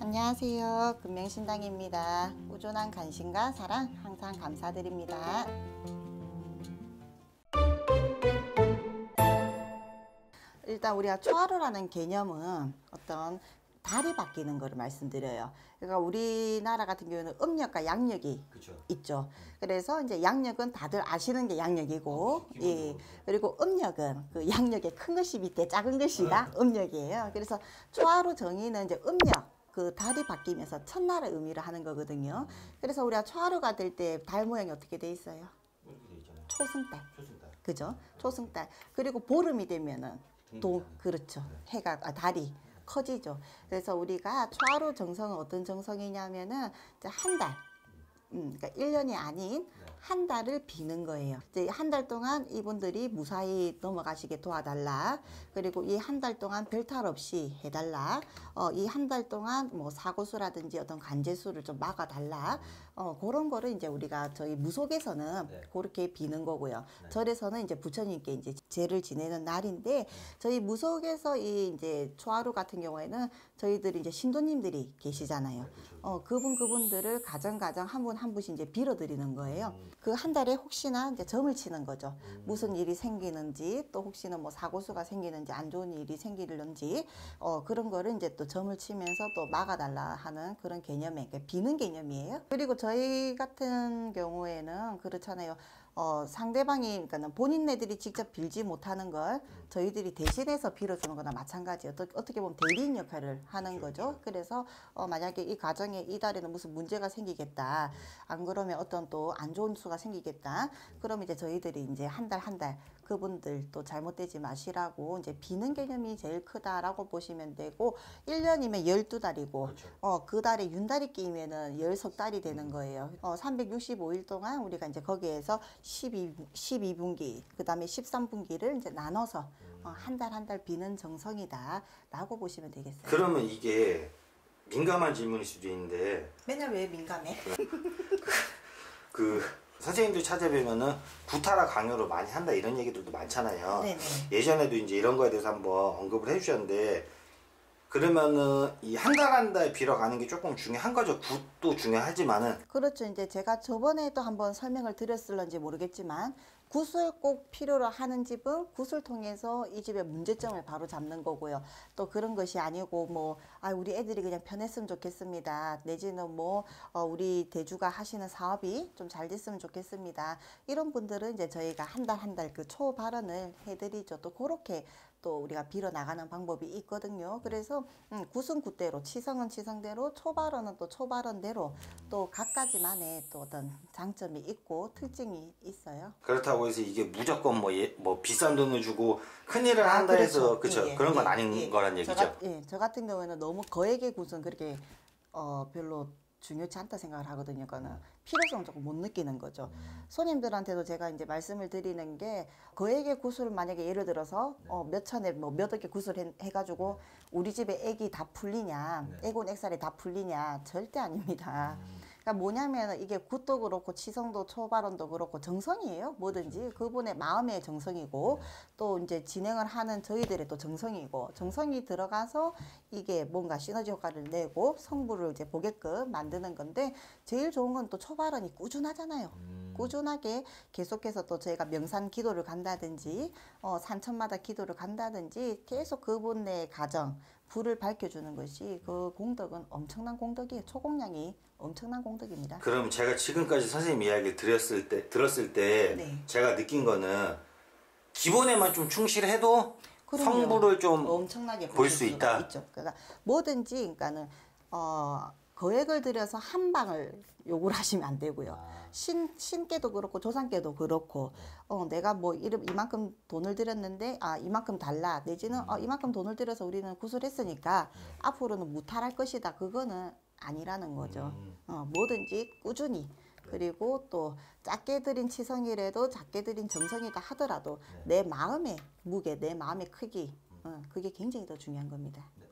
안녕하세요. 금명신당입니다. 꾸준한 관심과 사랑 항상 감사드립니다. 일단 우리가 초하루라는 개념은 어떤 달이 바뀌는 거를 말씀드려요. 그러니까 우리나라 같은 경우는 음력과 양력이 그쵸. 있죠. 그래서 이제 양력은 다들 아시는 게 양력이고, 예. 그리고 음력은 그 양력의 큰 것이 밑에 작은 것이가 음력이에요. 그래서 초하루 정의는 이제 음력, 그 달이 바뀌면서 첫날의 의미를 하는 거거든요. 그래서 우리가 초하루가 될 때 달 모양이 어떻게 돼 있어요? 이렇게 돼 있잖아요. 초승달. 초승달. 그죠? 초승달. 그리고 보름이 되면은 또 그렇죠. 해가 달이 커지죠. 그래서 우리가 초하루 정성은 어떤 정성이냐면은 이제 한 달. 그러니까 1년이 아닌 한 달을 비는 거예요. 이제 한 달 동안 이분들이 무사히 넘어가시게 도와달라. 그리고 이 한 달 동안 별탈 없이 해달라. 이 한 달 동안 뭐 사고수라든지 어떤 간제수를 좀 막아달라. 그런 거를 이제 우리가 저희 무속에서는 그렇게 비는 거고요. 절에서는 이제 부처님께 이제 제를 지내는 날인데 저희 무속에서 이 이제 초하루 같은 경우에는 저희들이 이제 신도님들이 계시잖아요. 그분들을 가정 한 분씩 이제 빌어드리는 거예요. 그 한 달에 혹시나 이제 점을 치는 거죠. 무슨 일이 생기는지 또 혹시나 뭐 사고수가 생기는지 안 좋은 일이 생기는지 그런 거를 이제 또 점을 치면서 또 막아달라 하는 그런 개념에 그러니까 비는 개념이에요. 그리고 저희 같은 경우에는 그렇잖아요. 상대방이 그러니까 본인네들이 직접 빌지 못하는 걸 저희들이 대신해서 빌어주는 거나 마찬가지예요. 어떻게 보면 대리인 역할을 하는 거죠. 그래서 만약에 이 가정에 이 달에는 무슨 문제가 생기겠다. 안 그러면 어떤 또 안 좋은 수가 생기겠다. 그러면 이제 저희들이 이제 한 달 그분들 또 잘못되지 마시라고 이제 비는 개념이 제일 크다라고 보시면 되고 1년이면 12달이고 그렇죠. 그 달에 윤달이 끼면은 10석달이 되는 거예요. 365일 동안 우리가 이제 거기에서 12분기 그다음에 13분기를 이제 나눠서 한 달 비는 정성이다라고 보시면 되겠어요. 그러면 이게 민감한 질문일 수도 있는데 맨날 왜 민감해? 그 선생님들 찾아뵈면은 구타라 강요를 많이 한다 이런 얘기들도 많잖아요. 네네. 예전에도 이제 이런 거에 대해서 한번 언급을 해주셨는데 그러면은 이 한 달 빌어가는 게 조금 중요한 거죠. 굿도 중요하지만은 그렇죠. 이제 제가 저번에도 한번 설명을 드렸을런지 모르겠지만 굿을 꼭 필요로 하는 집은 굿을 통해서 이 집의 문제점을 바로 잡는 거고요. 또 그런 것이 아니고 뭐 우리 애들이 그냥 편했으면 좋겠습니다. 내지는 뭐 우리 대주가 하시는 사업이 좀 잘 됐으면 좋겠습니다. 이런 분들은 이제 저희가 한 달 그 초발언을 해드리죠. 또 그렇게 또 우리가 빌어 나가는 방법이 있거든요. 그래서 굿은 굿대로, 치성은 치성대로, 초발언은 또 초발언대로 또 각가지만의 또 어떤 장점이 있고 특징이 있어요. 그렇다고 해서 이게 무조건 뭐 비싼 돈을 주고 큰일을 한다 해서 그렇죠. 예, 그런 건 예, 아닌 예. 거란 얘기죠. 저 같은 경우에는 너무 거액의 굿은 그렇게 별로 중요치 않다 생각을 하거든요. 그거는 필요성을 조금 못 느끼는 거죠. 손님들한테도 제가 이제 말씀을 드리는 게 거액의 구슬을 만약에 예를 들어서 몇 천에 뭐 몇 억의 구슬 해가지고 우리 집에 액이 다 풀리냐, 액온 액살이 다 풀리냐 절대 아닙니다. 그러니까 뭐냐면 이게 굿도 그렇고 치성도 초발언도 그렇고 정성이에요. 뭐든지 그분의 마음의 정성이고 또 이제 진행을 하는 저희들의 또 정성이고 정성이 들어가서 이게 뭔가 시너지 효과를 내고 성부를 이제 보게끔 만드는 건데 제일 좋은 건 또 초발언이 꾸준하잖아요. 꾸준하게 계속해서 또 저희가 명산 기도를 간다든지 산천마다 기도를 간다든지 계속 그분의 가정 불을 밝혀주는 것이 그 공덕은 엄청난 공덕이에요. 초공량이 엄청난 공덕입니다. 그럼 제가 지금까지 선생님 이야기를 들었을 때 네. 제가 느낀 거는 기본에만 좀 충실해도 그럼요. 성부를 좀 엄청나게 볼 수 있다. 있죠. 그러니까 뭐든지 그러니까는 거액을 들여서 한 방을 요구를 하시면 안 되고요. 신께도 그렇고 조상께도 그렇고 내가 뭐 이만큼 돈을 들였는데 이만큼 달라 내지는 이만큼 돈을 들여서 우리는 구슬했으니까 앞으로는 무탈할 것이다. 그거는 아니라는 거죠. 뭐든지 꾸준히 그리고 또 작게 들인 치성이라도 작게 들인 정성이다 하더라도 내 마음의 무게, 내 마음의 크기 그게 굉장히 더 중요한 겁니다.